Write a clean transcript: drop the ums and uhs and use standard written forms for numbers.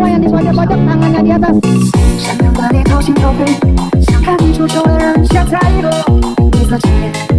bawah yang di pojok-pojok tangannya di atas. 想让把你掏心掏肺，想看你出丑的人像太多，你说今夜。